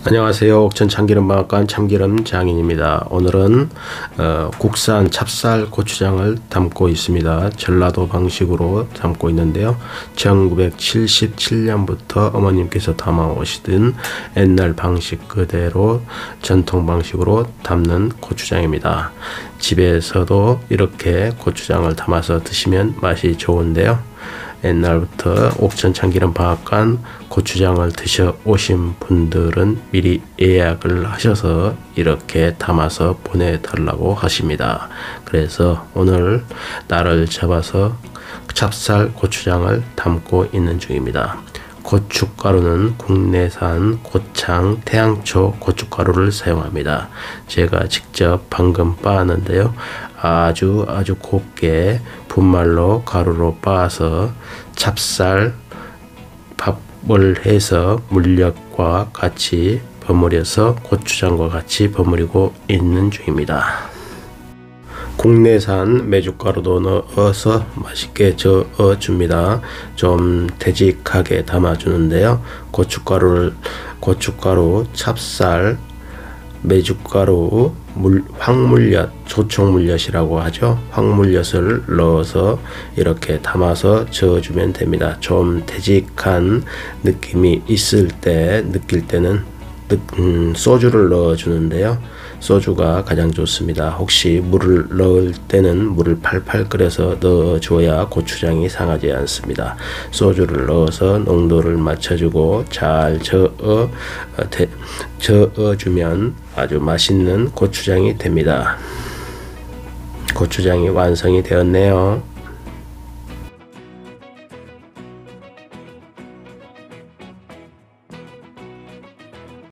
안녕하세요. 옥천 참기름방앗간 참기름 장인입니다. 오늘은 국산 찹쌀 고추장을 담고 있습니다. 전라도 방식으로 담고 있는데요. 1977년부터 어머님께서 담아 오시던 옛날 방식 그대로 전통 방식으로 담는 고추장입니다. 집에서도 이렇게 고추장을 담아서 드시면 맛이 좋은데요. 옛날부터 옥천 참기름방앗간 고추장을 드셔 오신 분들은 미리 예약을 하셔서 이렇게 담아서 보내달라고 하십니다. 그래서 오늘 날을 잡아서 찹쌀 고추장을 담고 있는 중입니다. 고춧가루는 국내산 고창 태양초 고춧가루를 사용합니다. 제가 직접 방금 빻았는데요. 아주 곱게 분말로 가루로 빻아서 찹쌀 밥을 해서 물엿과 같이 버무려서 고추장과 같이 버무리고 있는 중입니다. 국내산 메주가루도 넣어서 맛있게 저어줍니다. 좀 되직하게 담아주는데요. 고춧가루, 찹쌀, 메주가루, 황물엿, 조청물엿이라고 하죠. 황물엿을 넣어서 이렇게 담아서 저어주면 됩니다. 좀 되직한 느낌이 느낄 때는 소주를 넣어주는데요. 소주가 가장 좋습니다. 혹시 물을 넣을 때는 물을 팔팔 끓여서 넣어줘야 고추장이 상하지 않습니다. 소주를 넣어서 농도를 맞춰주고 잘 저어주면 아주 맛있는 고추장이 됩니다. 고추장이 완성이 되었네요.